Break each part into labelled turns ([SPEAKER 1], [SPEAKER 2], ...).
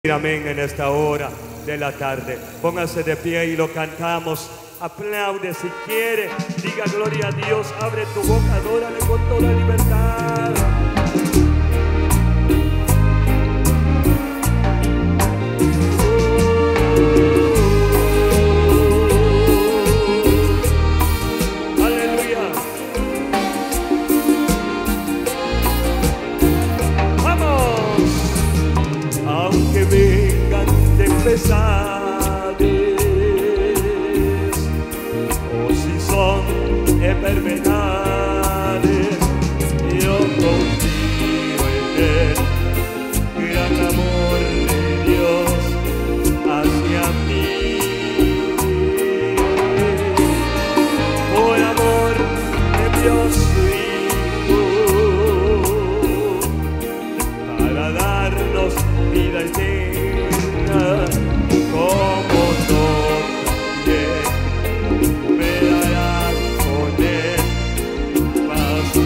[SPEAKER 1] Amén en esta hora de la tarde. Póngase de pie y lo cantamos. Aplaude si quiere. Diga gloria a Dios. Abre tu boca, adórale con toda libertad. Tempestades, o si son enfermedades, yo confío en el gran amor de Dios hacia mí. Por amor de Dios su Hijo, para darnos vida eterna. Como no también me dará con él paz y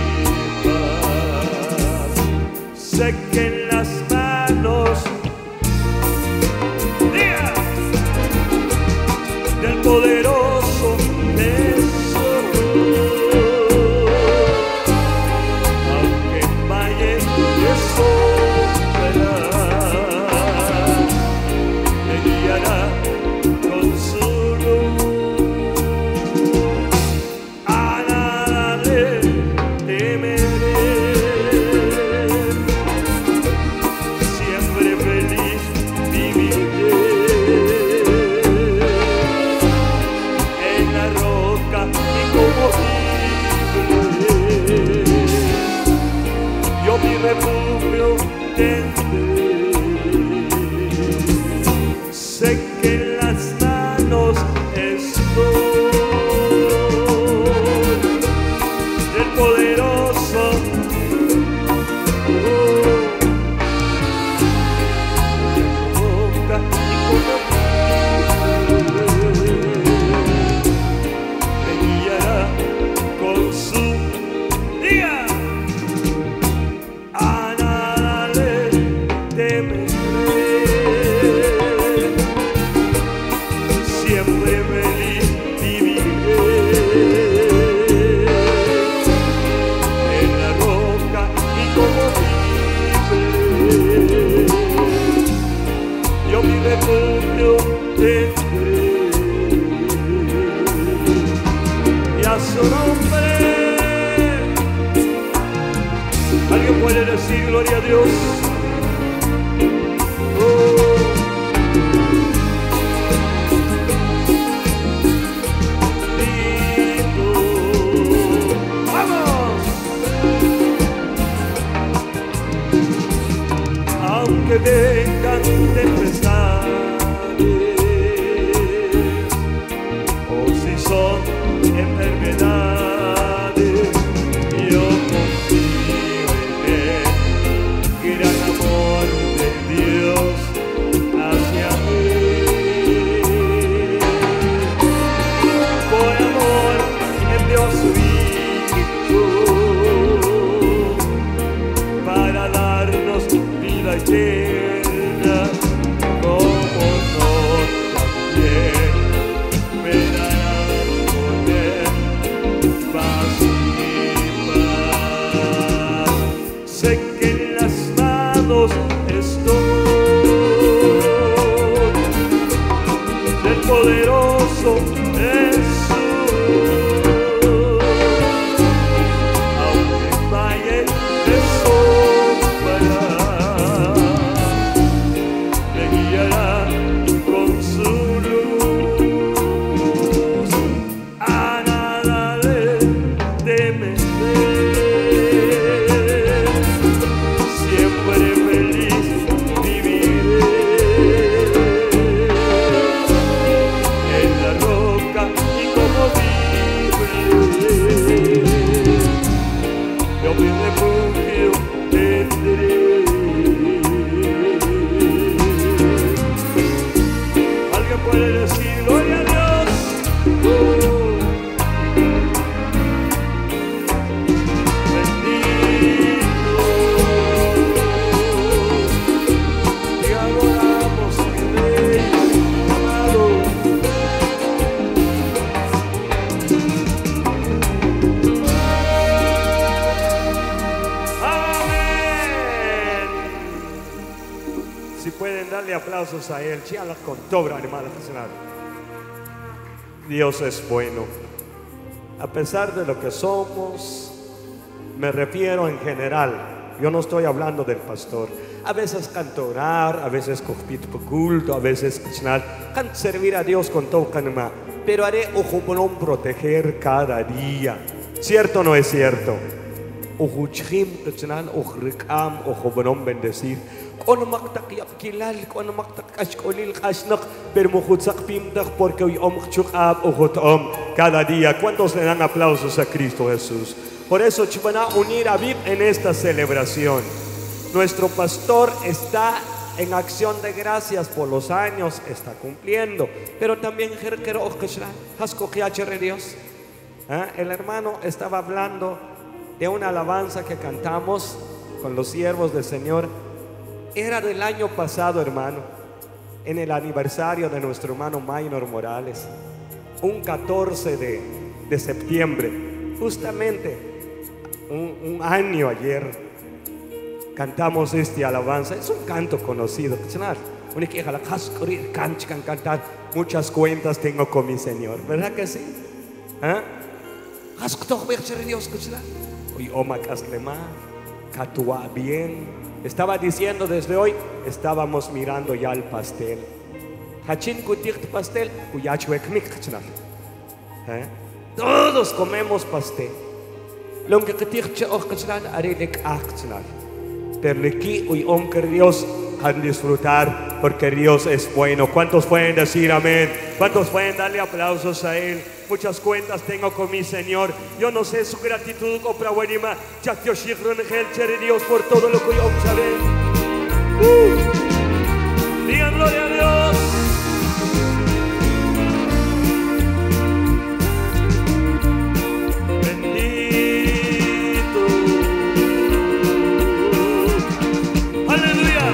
[SPEAKER 1] paz. Sé que en las manos del poderoso tesoro, aunque valle de sombra, con su luz. A nada le temeré, siempre feliz viviré en la roca inconmovible. Yo mi refugio tendré. Sé que en las manos estoy del poderoso, boca me guiará con su día. A nada le temeré. Siempre feliz viviré en la roca inconmovible. Yo mi refugio tendré, y a su nombre alguien puede decir gloria a Dios. Que vengan tempestades, o si son enfermedades, yo confío en el gran amor de Dios hacia mí. Por amor envió su Hijo para darnos vida eterna, como no también me dará con Si pueden darle aplausos a Él. Con Tobra, hermano. Dios es bueno. A pesar de lo que somos, me refiero en general. Yo no estoy hablando del pastor. A veces canto orar, a veces culto, a veces canto servir a Dios con todo canma. Pero haré ojo por proteger cada día. ¿Cierto o no es cierto? Ojo chim, ojo ricam, ojo bonom bendecir. Cuando maktak yakilal, cuando maktak ashkolil kasnak, pero mujutsak pimdak porque hoy chukab ojotom cada día. ¿Cuántos le dan aplausos a Cristo Jesús? Por eso van a unir a Vip en esta celebración. Nuestro pastor está en acción de gracias por los años, está cumpliendo, pero también Dios. El hermano estaba hablando de una alabanza que cantamos con los siervos del Señor. Era del año pasado, hermano, en el aniversario de nuestro hermano Maynor Morales, un 14 de septiembre, justamente un año ayer, cantamos esta alabanza. Es un canto conocido. Cantar. Muchas cuentas tengo con mi Señor, ¿verdad que sí? Bien. Estaba diciendo desde hoy, estábamos mirando ya el pastel. Todos comemos pastel. Pero Dios a disfrutar porque Dios es bueno. ¿Cuántos pueden decir amén? ¿Cuántos pueden darle aplausos a Él? Muchas cuentas tengo con mi Señor. Yo no sé su gratitud Dios por todo lo que yo sabe. Digan gloria a Dios. Bendito. Aleluya.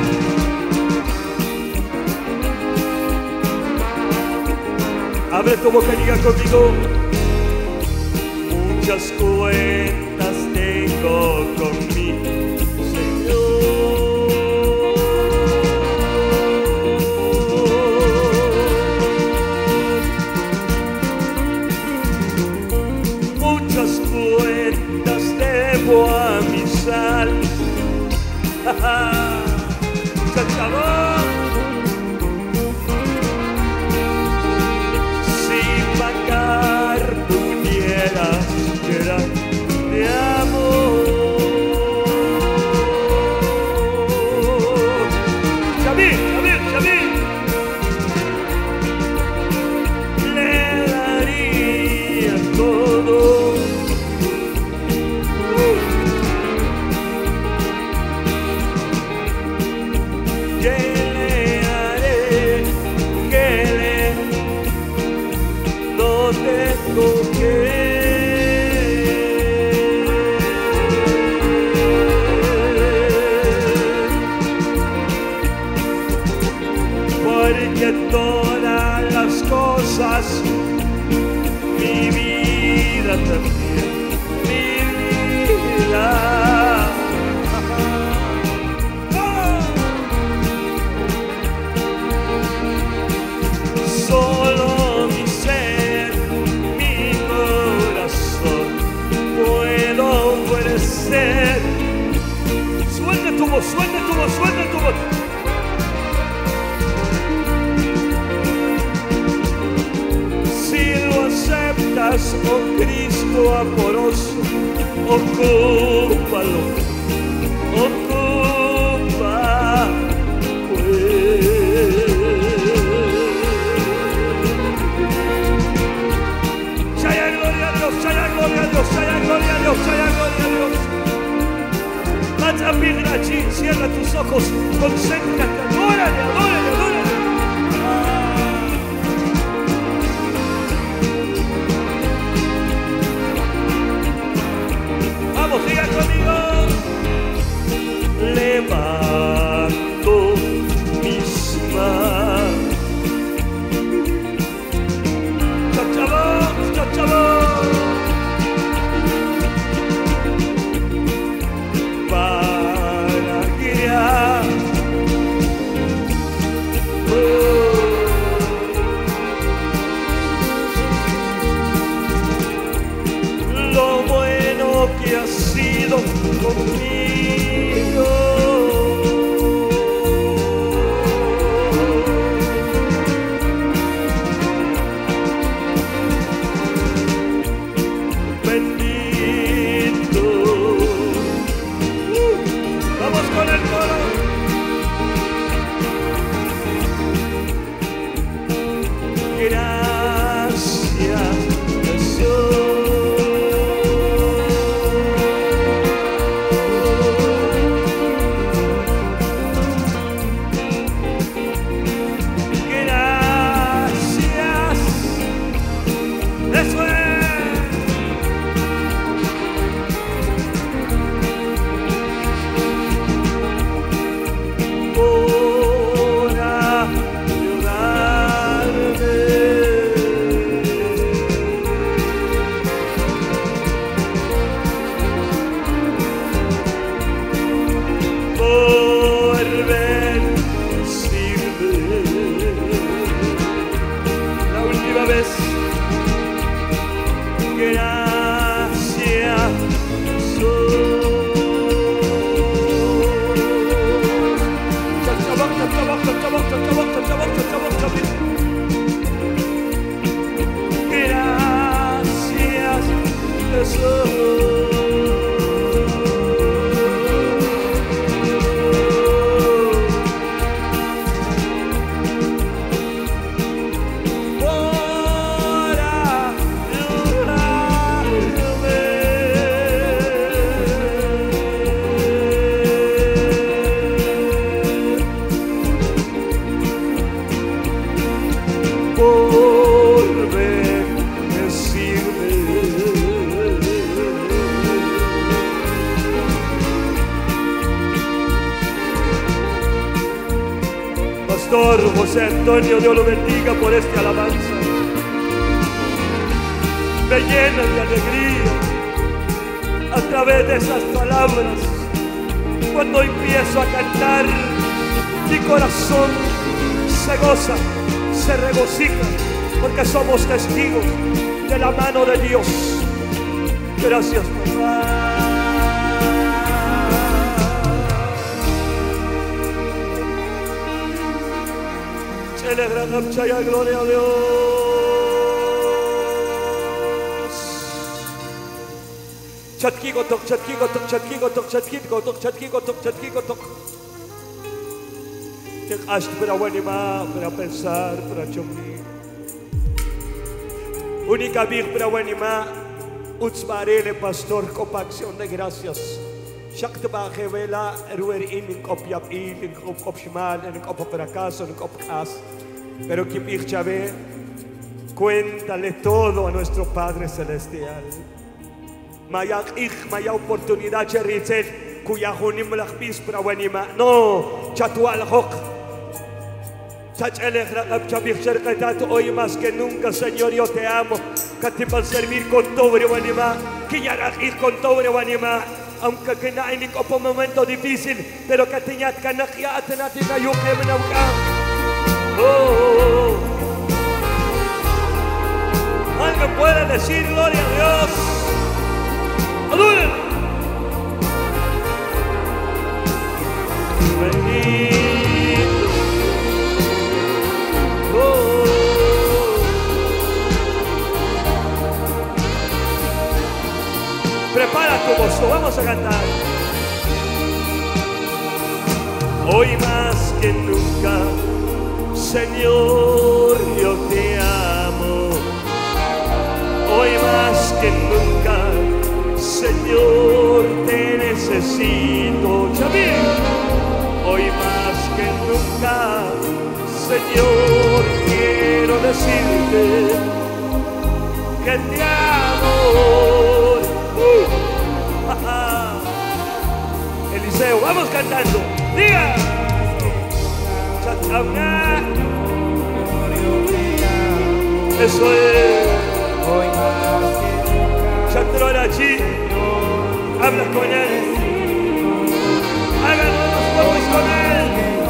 [SPEAKER 1] Abre tu boca y diga conmigo. Muchas cuentas tengo con mi Señor. Muchas cuentas debo a mi sal. De amor. Xavier. Le daría todo. ¿Qué le haré? ¿Qué le? No tengo que. Porque todas las cosas, mi vida también, mi vida. Solo mi ser, mi corazón puedo ofrecer. Suelta tu voz. Aceptas, oh Cristo amoroso, ocúpalo, ocupa, pues. Haya gloria a Dios, haya gloria a Dios, haya gloria a Dios, haya gloria a Dios. Vas a mirar allí, cierra tus ojos, concéntrate, adórale. Diga conmigo. Pastor José Antonio, Dios lo bendiga por esta alabanza. Me llena de alegría a través de esas palabras. Cuando empiezo a cantar, mi corazón se goza, se regocija, porque somos testigos de la mano de Dios. Gracias, papá. Gloria a Dios. Chatkigo tok, chatkigo tok, chatkigo tok, chatkigo tok, chatkigo tok, chatkigo tok. Te has para wanima, para pensar, para chumir. Única vez para wanima, utsbarele pastor con acción de gracias. Shakta ba gewela ruer in op yap in op shimal en op fracaso en op cas. Pero que mi chave, cuéntale todo a nuestro Padre Celestial. Maya oportunidad cherizel cuya junim la pis para wanima. No, chatual hok. Chachele grab chabir cercatato hoy más que nunca, Señor, yo te amo. Que te van a servir con todo wanima. Que ya ir con todo wanima. Aunque que na en un momento difícil, pero que tenía que nagia atenatina yo que me nauka. Oh. Alguien puede decir gloria a Dios. ¡Adoren! Bendito. Oh. Prepara tu voz, vamos a cantar. Hoy más que nunca, Señor, yo te amo. Hoy más que nunca, Señor, te necesito. Chamín. Hoy más que nunca, Señor, quiero decirte que te amo. Eliseo, vamos cantando. Diga. Chacabna. Eso es.
[SPEAKER 2] Hoy más que nunca.
[SPEAKER 1] Chatrorachi. Habla con él. Háganlo los pobres con él.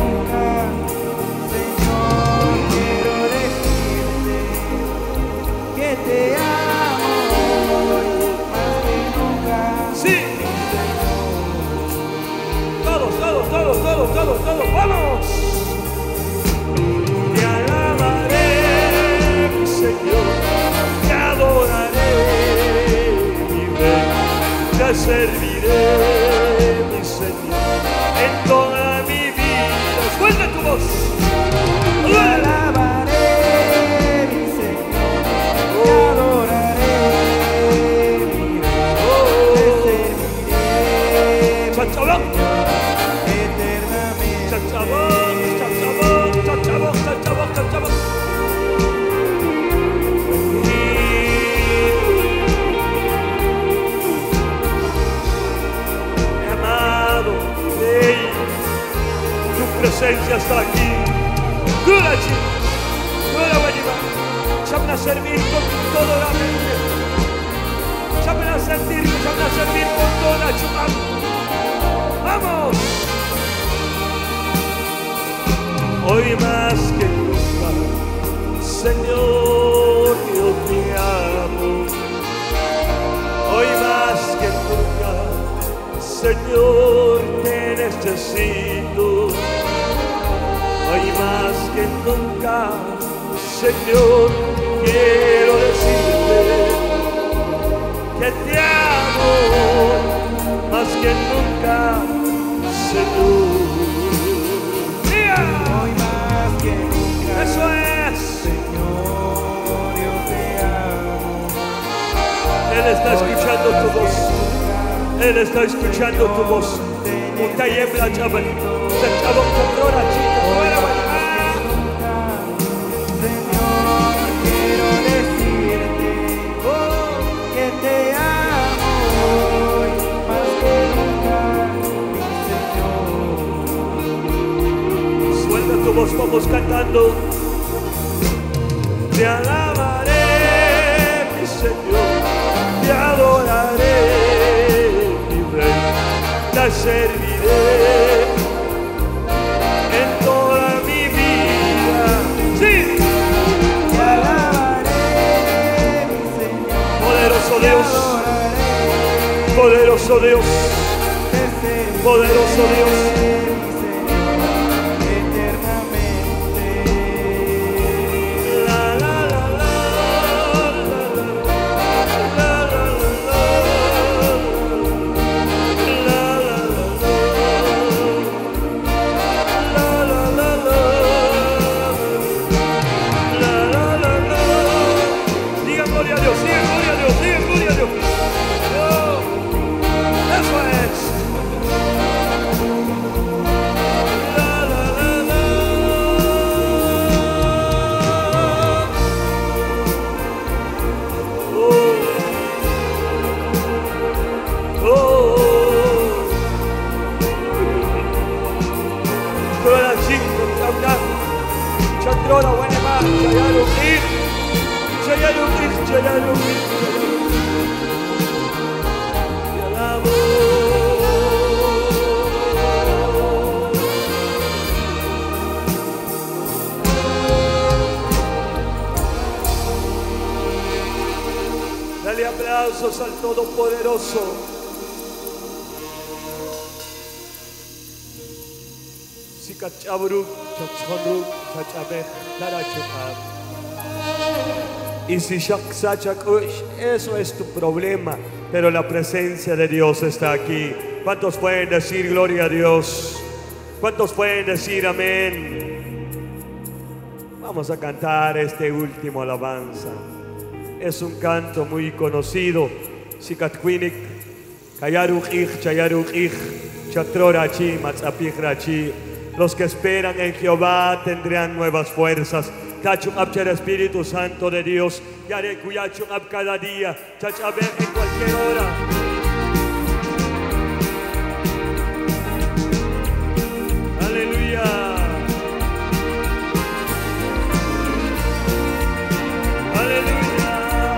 [SPEAKER 2] Señor, quiero decirte que te amo hoy más que nunca.
[SPEAKER 1] Sí. Todos, vamos. Te alabaré, mi Señor, te adoraré, mi Rey, te serviré, mi Señor, en toda mi vida. Suelta tu voz.
[SPEAKER 2] Te alabaré, mi Señor, te adoraré, mi Rey, te serviré,
[SPEAKER 1] Chachabón. Chachabón. Mi amado, hey, tu presencia está aquí. Dura, Guayima. Llamen a servir con toda la mente. Llamen a servir con toda la chupam. ¡Vamos! Hoy más que nunca, Señor, yo te amo. Hoy más que nunca, Señor, te necesito. Hoy más que nunca, Señor, quiero decirte que te amo. Más que nunca, Señor.
[SPEAKER 2] hoy más que nunca.
[SPEAKER 1] Eso es.
[SPEAKER 2] Señor, yo te amo.
[SPEAKER 1] Él está escuchando tu voz. Él está escuchando tu voz. Utayebla chaval. Se acabó con Rora, chica.
[SPEAKER 2] Señor, quiero decirte que te amo hoy más que nunca, mi Señor.
[SPEAKER 1] Suelta tu voz Vamos cantando. Te alabaré, mi Señor, te adoraré, mi Rey, te serviré en toda mi vida. Sí.
[SPEAKER 2] Te alabaré, mi Señor.
[SPEAKER 1] Poderoso
[SPEAKER 2] Te
[SPEAKER 1] Dios,
[SPEAKER 2] adoraré,
[SPEAKER 1] poderoso Dios,
[SPEAKER 2] te serviré,
[SPEAKER 1] poderoso Dios.
[SPEAKER 2] mi Señor, eternamente.
[SPEAKER 1] La la la la la la la la la la. Diga gloria a Dios, diga gloria a Dios, diga gloria a Dios. Oh, eso es. La la la la. Oh, oh. Toda chico, chau. Chakrora, buena más, chayarukir, chayarukir, chayarukir. Te alabo. Dale aplausos al Todopoderoso. Sikachabru, chachonru, chachabej, tarachukab. Y si shaksachakush, eso es tu problema, pero la presencia de Dios está aquí. ¿Cuántos pueden decir gloria a Dios? ¿Cuántos pueden decir amén? Vamos a cantar este último alabanza. Es un canto muy conocido. Sikatquinik, Kayarukich, Chayarukich, Chatrorachi, Matzapichrachi. Los que esperan en Jehová tendrán nuevas fuerzas. Tachum Abcher Espíritu Santo de Dios. Yare Kuyachum Ab cada día. Chachabe en cualquier hora. Aleluya. Aleluya.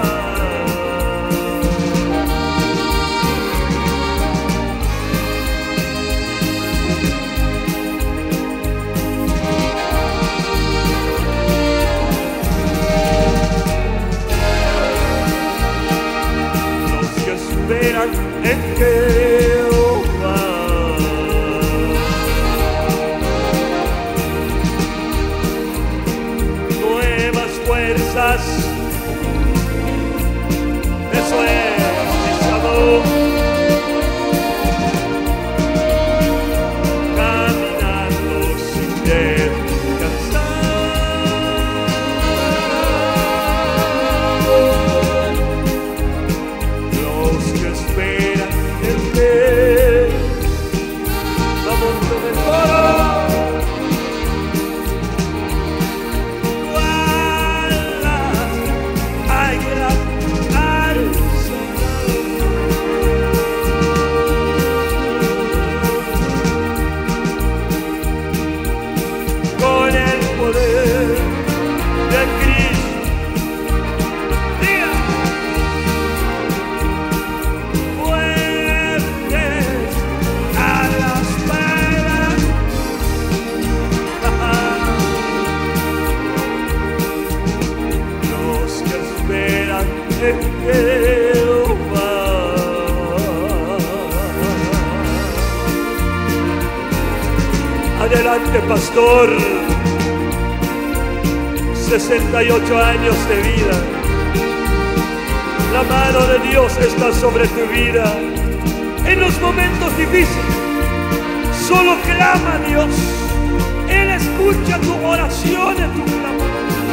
[SPEAKER 1] Esperan en Jehová nuevas fuerzas. Eso es mi sabor. Caminando sin Adelante, pastor. 68 años de vida. La mano de Dios está sobre tu vida. En los momentos difíciles, solo clama a Dios. Él escucha tu oración y tu clamor.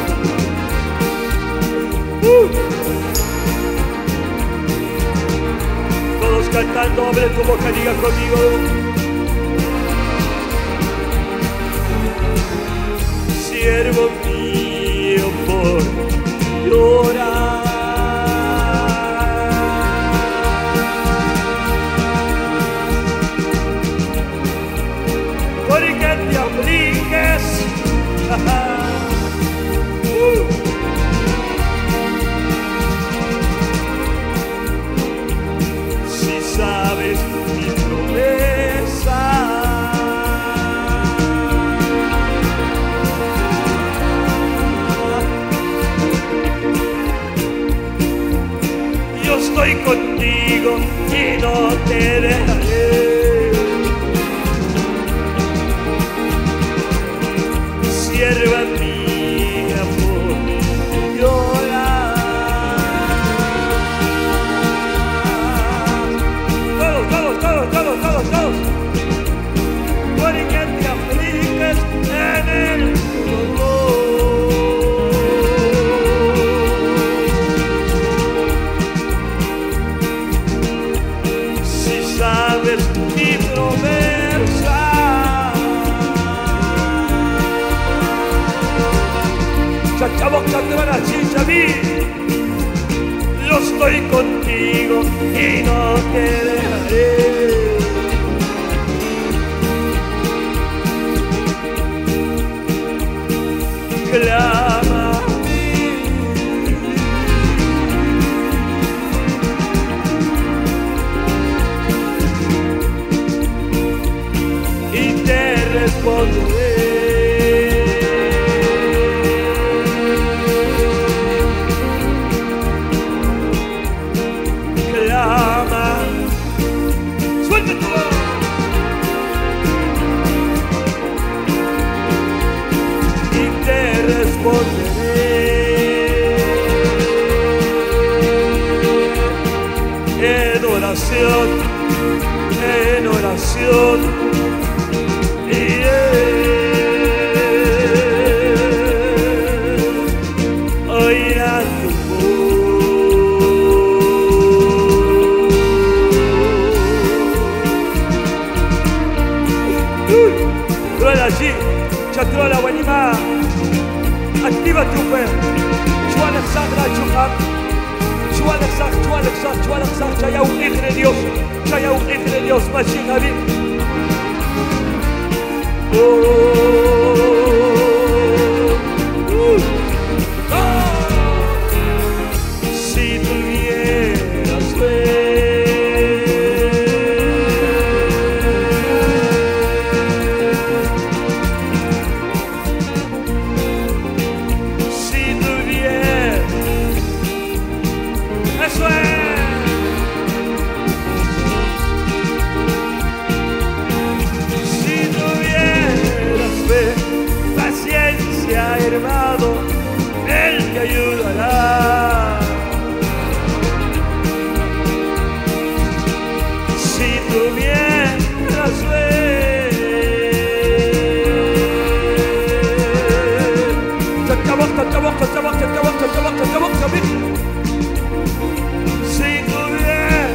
[SPEAKER 1] Todos cantando, abre tu boca, diga conmigo. Siervo mío por llorar, porque te afliges Chavo, cantora, chicha, yo estoy contigo y no te dejaré. Clama a mí y te responderé. Clama, suelta tu voz y te responderé. En oración, en oración. Oirá tu voz. Trola allí, chatrola buenima. Activa tu fe. Yo Alexandra Chuham. Yo Alexandra, ya un hijo de Dios. Ya un hijo de Dios, Machina David. Si tuvieras fe, si tuvieras, eso es. Paciencia, hermano, Él te ayudará. Si tuvieras fe, si tuvieras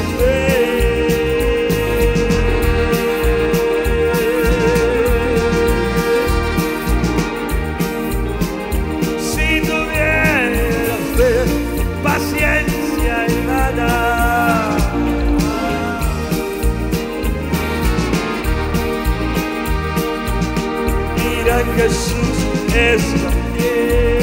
[SPEAKER 1] paciencia, hermana. Mira, Jesús está aquí.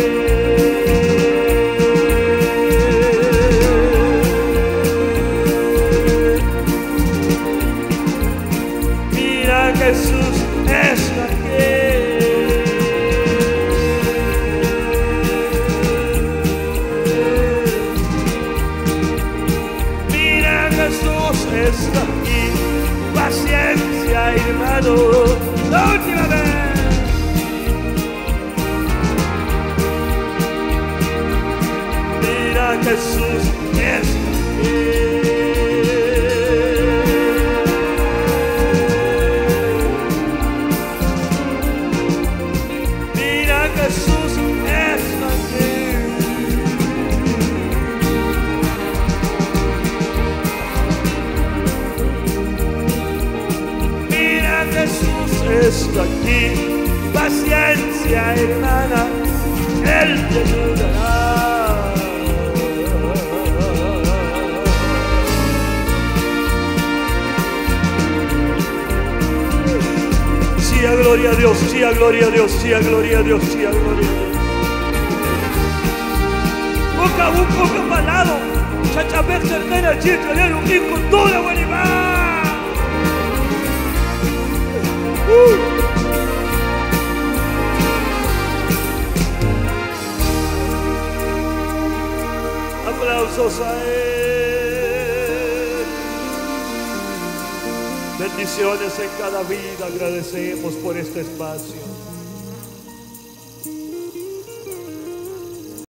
[SPEAKER 1] Mira, Jesús está aquí. Jesús está aquí, paciencia, hermano, la última vez. Mira, Jesús está aquí. Mira, Jesús está aquí. Jesús está aquí, paciencia, hermana, Él te ayudará. Sí, a gloria a Dios, sí, a gloria a Dios, sí, a gloria a Dios, sí, a gloria a Dios. Boca a boca palado, chachapé cercana, chica, le un hijo, toda buena. Aplausos a Él. Bendiciones en cada vida. Agradecemos por este espacio.